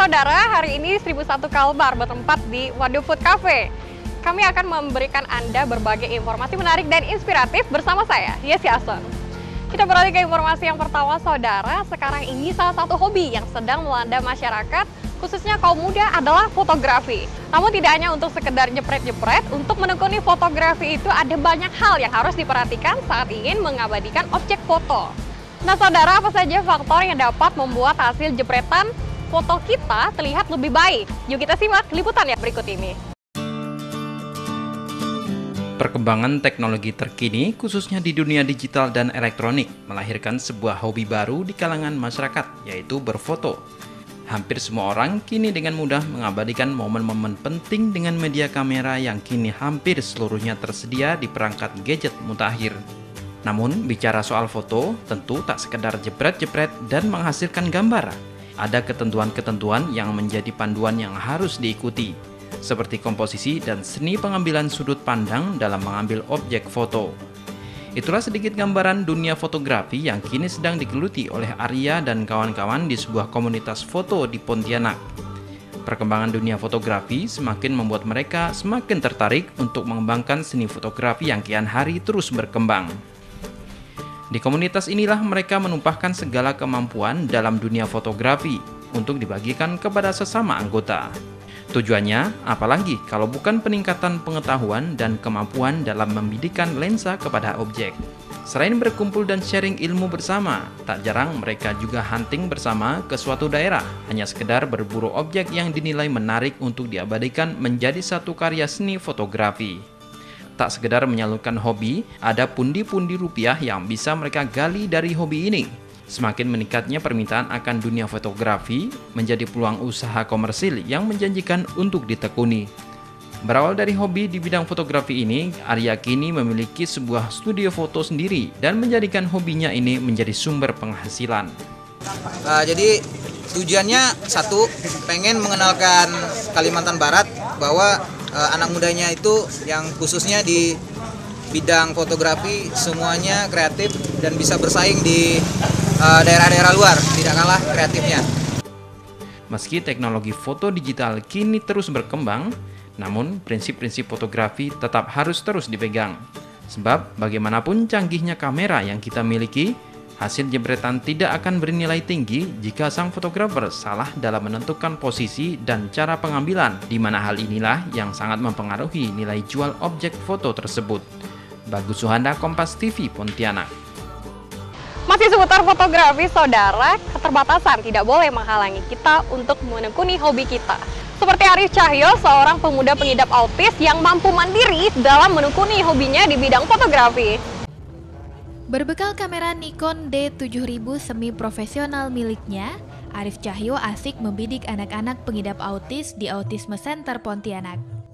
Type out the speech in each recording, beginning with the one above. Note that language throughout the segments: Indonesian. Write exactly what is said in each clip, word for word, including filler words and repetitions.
saudara, hari ini seribu satu Kalbar bertempat di Waduh Food Cafe. Kami akan memberikan Anda berbagai informasi menarik dan inspiratif bersama saya, Yesi Ason. Kita beralih ke informasi yang pertama, saudara. Sekarang ini salah satu hobi yang sedang melanda masyarakat, khususnya kaum muda, adalah fotografi. Namun tidak hanya untuk sekedar jepret-jepret, untuk menekuni fotografi itu ada banyak hal yang harus diperhatikan saat ingin mengabadikan objek foto. Nah saudara, apa saja faktor yang dapat membuat hasil jepretan foto kita terlihat lebih baik? Yuk kita simak liputannya berikut ini. Perkembangan teknologi terkini, khususnya di dunia digital dan elektronik, melahirkan sebuah hobi baru di kalangan masyarakat, yaitu berfoto. Hampir semua orang kini dengan mudah mengabadikan momen-momen penting dengan media kamera yang kini hampir seluruhnya tersedia di perangkat gadget mutakhir. Namun, bicara soal foto, tentu tak sekedar jepret-jepret dan menghasilkan gambar. Ada ketentuan-ketentuan yang menjadi panduan yang harus diikuti, seperti komposisi dan seni pengambilan sudut pandang dalam mengambil objek foto. Itulah sedikit gambaran dunia fotografi yang kini sedang digeluti oleh Arya dan kawan-kawan di sebuah komunitas foto di Pontianak. Perkembangan dunia fotografi semakin membuat mereka semakin tertarik untuk mengembangkan seni fotografi yang kian hari terus berkembang. Di komunitas inilah mereka menumpahkan segala kemampuan dalam dunia fotografi untuk dibagikan kepada sesama anggota. Tujuannya, apalagi kalau bukan peningkatan pengetahuan dan kemampuan dalam membidikan lensa kepada objek. Selain berkumpul dan sharing ilmu bersama, tak jarang mereka juga hunting bersama ke suatu daerah, hanya sekedar berburu objek yang dinilai menarik untuk diabadikan menjadi satu karya seni fotografi. Tak sekedar menyalurkan hobi, ada pundi-pundi rupiah yang bisa mereka gali dari hobi ini. Semakin meningkatnya permintaan akan dunia fotografi menjadi peluang usaha komersil yang menjanjikan untuk ditekuni. Berawal dari hobi di bidang fotografi ini, Arya kini memiliki sebuah studio foto sendiri dan menjadikan hobinya ini menjadi sumber penghasilan. Uh, jadi tujuannya satu, pengen mengenalkan Kalimantan Barat bahwa uh, anak mudanya itu yang khususnya di bidang fotografi semuanya kreatif dan bisa bersaing di uh, daerah-daerah luar, tidak kalah kreatifnya. Meski teknologi foto digital kini terus berkembang, namun prinsip-prinsip fotografi tetap harus terus dipegang. Sebab bagaimanapun canggihnya kamera yang kita miliki, hasil jebretan tidak akan bernilai tinggi jika sang fotografer salah dalam menentukan posisi dan cara pengambilan, di mana hal inilah yang sangat mempengaruhi nilai jual objek foto tersebut. Bagus Suhanda, Kompas T V, Pontianak. Masih seputar fotografi, saudara, keterbatasan tidak boleh menghalangi kita untuk menekuni hobi kita. Seperti Arif Cahyo, seorang pemuda pengidap autis yang mampu mandiri dalam menekuni hobinya di bidang fotografi. Berbekal kamera Nikon D tujuh ribu semi profesional miliknya, Arif Cahyo asik membidik anak-anak pengidap autis di Autisme Center Pontianak.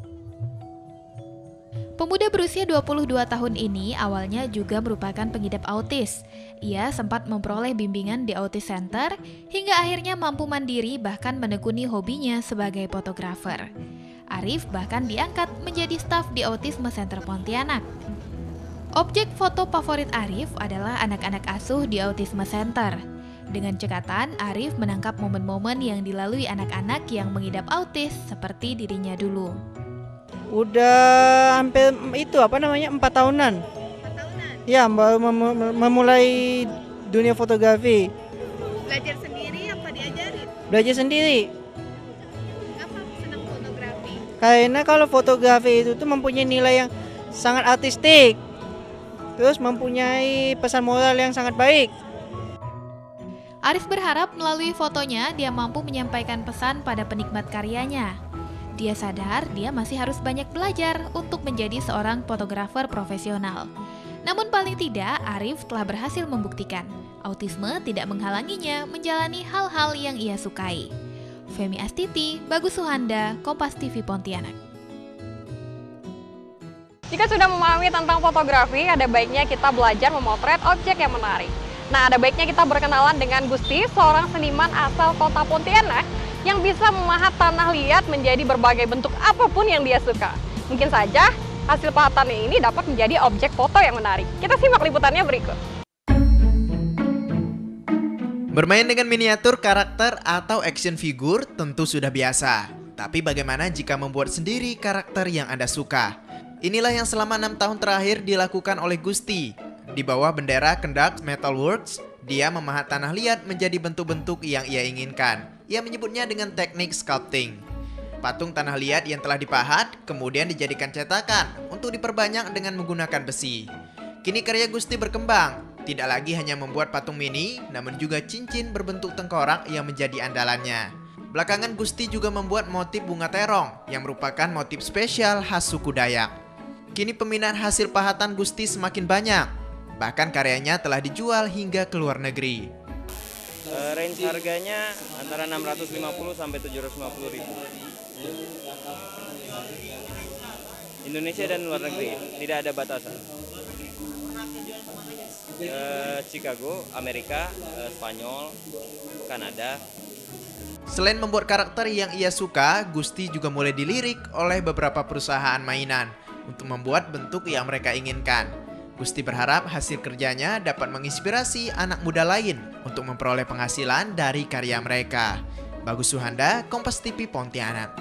Pemuda berusia dua puluh dua tahun ini awalnya juga merupakan pengidap autis. Ia sempat memperoleh bimbingan di Autis Center hingga akhirnya mampu mandiri bahkan menekuni hobinya sebagai fotografer. Arif bahkan diangkat menjadi staf di Autisme Center Pontianak. Objek foto favorit Arif adalah anak-anak asuh di Autisme Center. Dengan cekatan, Arif menangkap momen-momen yang dilalui anak-anak yang mengidap autis seperti dirinya dulu. Udah hampir itu apa namanya empat tahunan. Empat tahunan. Ya, baru mem memulai dunia fotografi. Belajar sendiri apa diajarin? Belajar sendiri. Kenapa senang fotografi? Karena kalau fotografi itu tuh mempunyai nilai yang sangat artistik. Terus mempunyai pesan moral yang sangat baik. Arif berharap melalui fotonya dia mampu menyampaikan pesan pada penikmat karyanya. Dia sadar dia masih harus banyak belajar untuk menjadi seorang fotografer profesional. Namun paling tidak, Arif telah berhasil membuktikan autisme tidak menghalanginya menjalani hal-hal yang ia sukai. Femi Astiti, Bagus Suhanda, Kompas T V, Pontianak. Jika sudah memahami tentang fotografi, ada baiknya kita belajar memotret objek yang menarik. Nah, ada baiknya kita berkenalan dengan Gusti, seorang seniman asal kota Pontianak yang bisa memahat tanah liat menjadi berbagai bentuk apapun yang dia suka. Mungkin saja hasil pahatannya ini dapat menjadi objek foto yang menarik. Kita simak liputannya berikut. Bermain dengan miniatur karakter atau action figure tentu sudah biasa. Tapi bagaimana jika membuat sendiri karakter yang Anda suka? Inilah yang selama enam tahun terakhir dilakukan oleh Gusti. Di bawah bendera Kendak Metalworks, dia memahat tanah liat menjadi bentuk-bentuk yang ia inginkan. Ia menyebutnya dengan teknik sculpting. Patung tanah liat yang telah dipahat kemudian dijadikan cetakan untuk diperbanyak dengan menggunakan besi. Kini karya Gusti berkembang. Tidak lagi hanya membuat patung mini, namun juga cincin berbentuk tengkorak yang menjadi andalannya. Belakangan Gusti juga membuat motif bunga terong yang merupakan motif spesial khas suku Dayak. Kini peminat hasil pahatan Gusti semakin banyak. Bahkan karyanya telah dijual hingga ke luar negeri. Uh, range harganya antara enam ratus lima puluh sampai tujuh ratus lima puluh ribu. Indonesia dan luar negeri, tidak ada batasan. Uh, Chicago, Amerika, uh, Spanyol, Kanada. Selain membuat karakter yang ia suka, Gusti juga mulai dilirik oleh beberapa perusahaan mainan untuk membuat bentuk yang mereka inginkan. Gusti berharap hasil kerjanya dapat menginspirasi anak muda lain untuk memperoleh penghasilan dari karya mereka. Bagus Suhanda, Kompas T V Pontianak.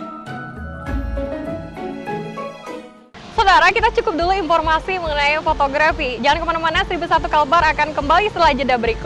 Saudara, kita cukup dulu informasi mengenai fotografi. Jangan kemana-mana, seribu satu Kalbar akan kembali setelah jeda berikut.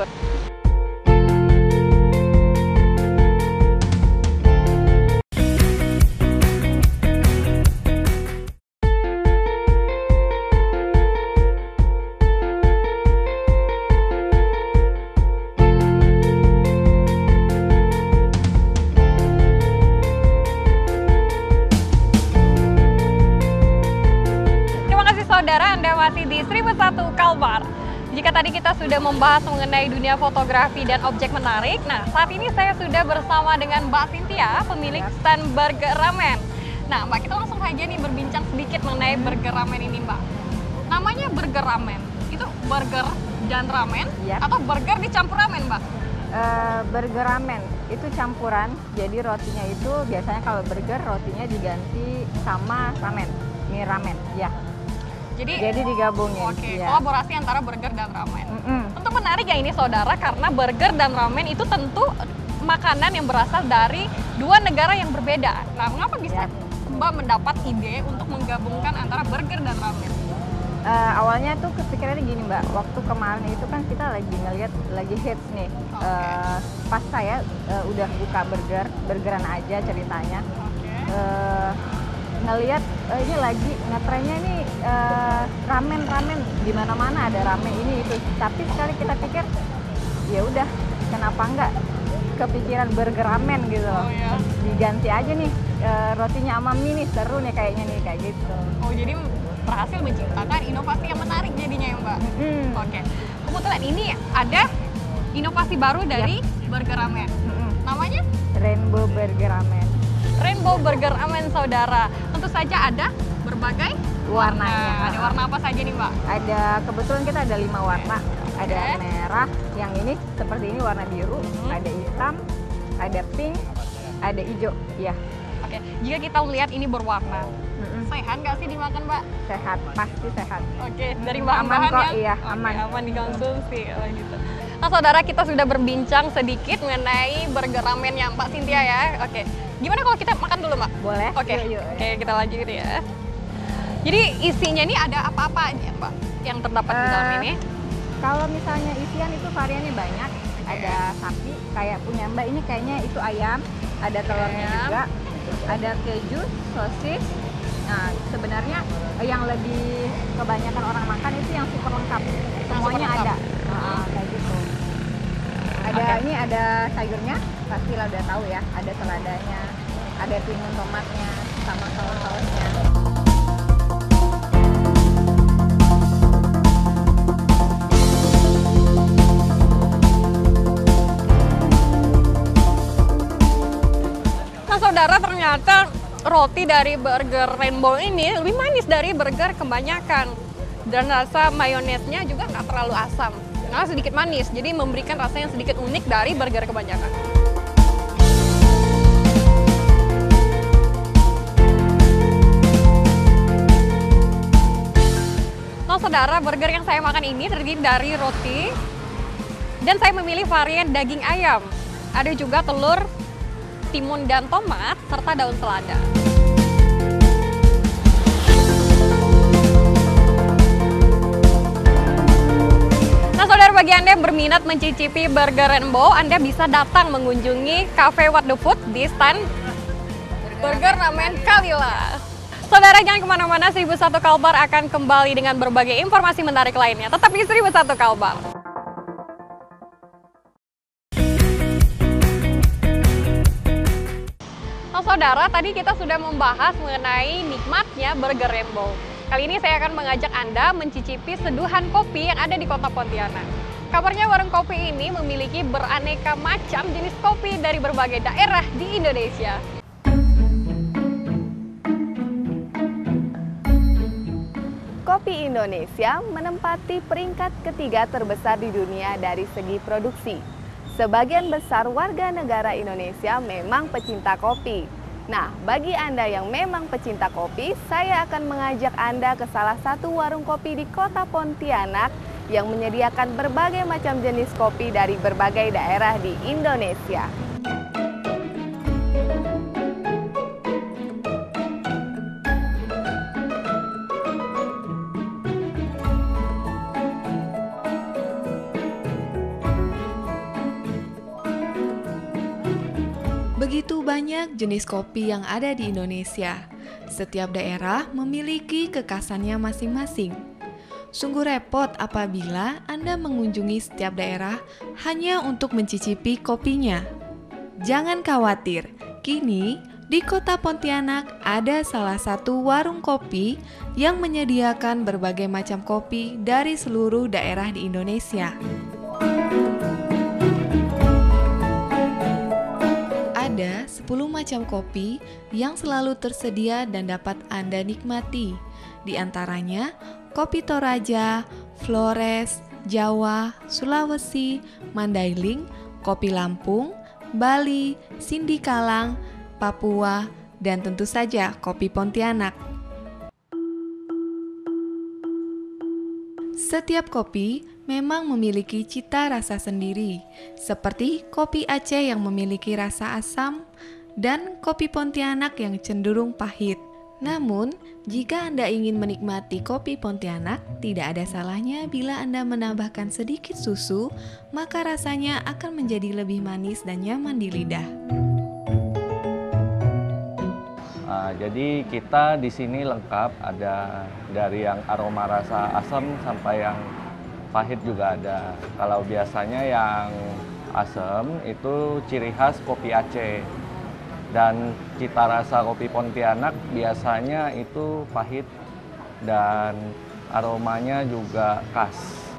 Saudara, Anda masih di seribu satu Kalbar. Jika tadi kita sudah membahas mengenai dunia fotografi dan objek menarik, nah saat ini saya sudah bersama dengan Mbak Cynthia, pemilik stand Burger Ramen. Nah Mbak, kita langsung saja nih berbincang sedikit mengenai Burger Ramen ini Mbak. Namanya Burger Ramen, itu burger dan ramen ya, atau burger dicampur ramen Mbak? Uh, burger ramen itu campuran, jadi rotinya itu biasanya kalau burger rotinya diganti sama ramen, mie ramen ya. Jadi, Jadi digabungin. Oke, okay. Ya. Kolaborasi antara burger dan ramen. Mm -mm. Tentu menarik ya ini saudara, karena burger dan ramen itu tentu makanan yang berasal dari dua negara yang berbeda. Nah, mengapa bisa ya. Mbak mendapat ide untuk menggabungkan antara burger dan ramen? Uh, awalnya tuh kepikirannya gini Mbak, waktu kemarin itu kan kita lagi ngeliat lagi hits nih. Okay. Uh, pas saya uh, udah buka burger, burgeran aja ceritanya. Okay. Uh, ngelihat uh, ini lagi ngetrennya nih uh, ramen ramen di mana mana ada ramen ini itu, tapi sekali kita pikir ya udah kenapa enggak kepikiran burger ramen gitu loh. Oh, ya. Diganti aja nih uh, rotinya sama mie nih, seru nih kayaknya nih kayak gitu. Oh, jadi berhasil menciptakan inovasi yang menarik jadinya ya Mbak. Mm. Oke, kebetulan ini ada inovasi baru dari ya. Burger Ramen. Mm-mm. Namanya Rainbow Burger Ramen. Rainbow Burger Ramen saudara. Tentu saja ada berbagai warnanya. Warna. Ada warna apa saja nih Mbak? Ada, kebetulan kita ada lima warna. Ada Okay. merah, yang ini seperti ini warna biru, Hmm. ada hitam, ada pink, ada hijau. Ya, Oke, jika kita melihat ini berwarna, mm-mm. sehat nggak sih dimakan Mbak? Sehat, pasti sehat. Oke, dari Aman bahan-bahan kok, yang iya, Oke, aman. aman dikonsumsi. Oh, gitu. Nah saudara, kita sudah berbincang sedikit mengenai burger ramen yang Mbak Cynthia ya. Oke, gimana kalau kita makan dulu Mbak? Boleh? Oke, Yuk, yuk, oke kita lanjut ya. Jadi isinya ini ada apa-apa aja Mbak yang terdapat di dalam Eh, ini? Kalau misalnya isian itu variannya banyak. Ada sapi, kayak punya Mbak ini kayaknya itu ayam, ada telurnya Ayam. juga, ada keju, sosis. Nah, sebenarnya yang lebih kebanyakan orang makan itu yang super lengkap. Semuanya super ada. lengkap. Nah, kayak gitu. Ada Oke. ini ada sayurnya, pastilah udah tahu ya. Ada seladanya, ada timun tomatnya, sama saus-sausnya. Nah saudara, ternyata roti dari burger Rainbow ini lebih manis dari burger kebanyakan. Dan rasa mayonesnya juga nggak terlalu asam, nah sedikit manis, jadi memberikan rasa yang sedikit unik dari burger kebanyakan. Nah saudara, burger yang saya makan ini terdiri dari roti, Dan saya memilih varian daging ayam. Ada juga telur, timun dan tomat, serta daun selada. Nah saudara, bagi Anda yang berminat mencicipi burger Rainbow, Anda bisa datang mengunjungi Cafe What The Food di stand Burger Ramen Kalila. Saudara jangan kemana-mana, seribu satu Kalbar akan kembali dengan berbagai informasi menarik lainnya. Tetap di seribu satu Kalbar. Nah saudara, tadi kita sudah membahas mengenai nikmatnya burger Rainbow. Kali ini saya akan mengajak Anda mencicipi seduhan kopi yang ada di kota Pontianak. Kabarnya warung kopi ini memiliki beraneka macam jenis kopi dari berbagai daerah di Indonesia. Kopi Indonesia menempati peringkat ketiga terbesar di dunia dari segi produksi. Sebagian besar warga negara Indonesia memang pecinta kopi. Nah, bagi Anda yang memang pecinta kopi, saya akan mengajak Anda ke salah satu warung kopi di kota Pontianak yang menyediakan berbagai macam jenis kopi dari berbagai daerah di Indonesia. Begitu banyak jenis kopi yang ada di Indonesia. Setiap daerah memiliki kekhasannya masing-masing. Sungguh repot apabila Anda mengunjungi setiap daerah hanya untuk mencicipi kopinya. Jangan khawatir, kini di kota Pontianak ada salah satu warung kopi yang menyediakan berbagai macam kopi dari seluruh daerah di Indonesia. Ada sepuluh macam kopi yang selalu tersedia dan dapat Anda nikmati. Di antaranya kopi Toraja, Flores, Jawa, Sulawesi, Mandailing, kopi Lampung, Bali, Sindikalang, Papua, dan tentu saja kopi Pontianak. Setiap kopi memang memiliki cita rasa sendiri, seperti kopi Aceh yang memiliki rasa asam dan kopi Pontianak yang cenderung pahit. Namun, jika Anda ingin menikmati kopi Pontianak, tidak ada salahnya bila Anda menambahkan sedikit susu, maka rasanya akan menjadi lebih manis dan nyaman di lidah. Uh, jadi kita di sini lengkap, ada dari yang aroma rasa asam sampai yang pahit juga ada. Kalau biasanya yang asam itu ciri khas kopi Aceh. Dan cita rasa kopi Pontianak biasanya itu pahit dan aromanya juga khas.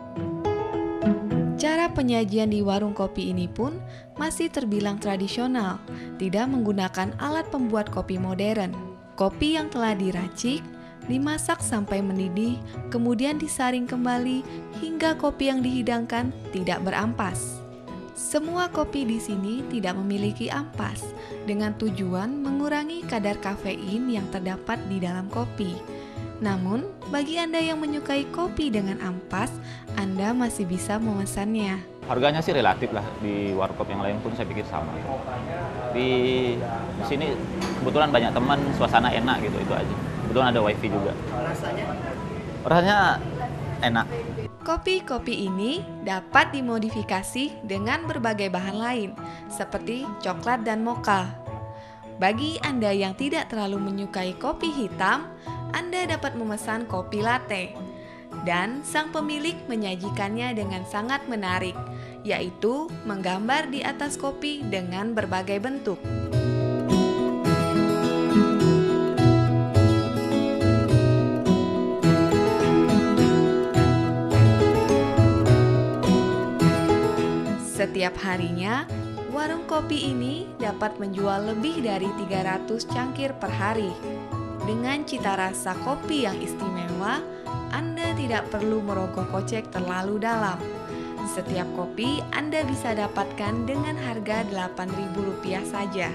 Cara penyajian di warung kopi ini pun masih terbilang tradisional, tidak menggunakan alat pembuat kopi modern. Kopi yang telah diracik, dimasak sampai mendidih, kemudian disaring kembali hingga kopi yang dihidangkan tidak berampas. Semua kopi di sini tidak memiliki ampas, dengan tujuan mengurangi kadar kafein yang terdapat di dalam kopi. Namun, bagi Anda yang menyukai kopi dengan ampas, Anda masih bisa memesannya. Harganya sih relatif lah, di warkop yang lain pun saya pikir sama. Di, di sini kebetulan banyak teman, suasana enak gitu, itu aja. Kebetulan ada wifi juga. Rasanya? Rasanya enak. Kopi-kopi ini dapat dimodifikasi dengan berbagai bahan lain, seperti coklat dan mocha. Bagi Anda yang tidak terlalu menyukai kopi hitam, Anda dapat memesan kopi latte. Dan sang pemilik menyajikannya dengan sangat menarik, yaitu menggambar di atas kopi dengan berbagai bentuk. Setiap harinya, warung kopi ini dapat menjual lebih dari tiga ratus cangkir per hari. Dengan cita rasa kopi yang istimewa, Anda tidak perlu merogoh kocek terlalu dalam. Setiap kopi Anda bisa dapatkan dengan harga delapan ribu rupiah saja.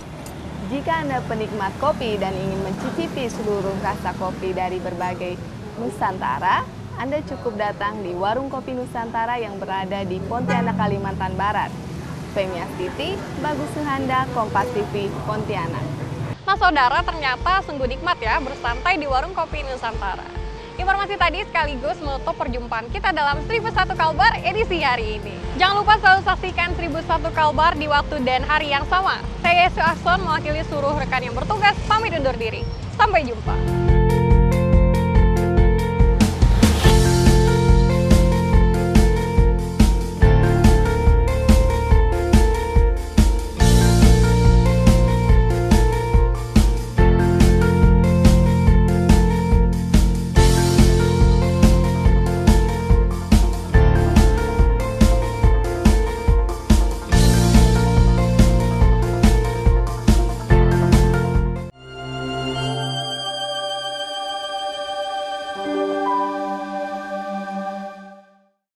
Jika Anda penikmat kopi dan ingin mencicipi seluruh rasa kopi dari berbagai Nusantara, Anda cukup datang di Warung Kopi Nusantara yang berada di Pontianak, Kalimantan Barat. Femi Astuti, Bagus Suhanda, Kompas T V, Pontianak. Nah saudara, ternyata sungguh nikmat ya bersantai di Warung Kopi Nusantara. Informasi tadi sekaligus menutup perjumpaan kita dalam seribu satu Kalbar edisi hari ini. Jangan lupa selalu saksikan seribu satu Kalbar di waktu dan hari yang sama. Saya Yesu Ahson mewakili seluruh rekan yang bertugas, pamit undur diri. Sampai jumpa.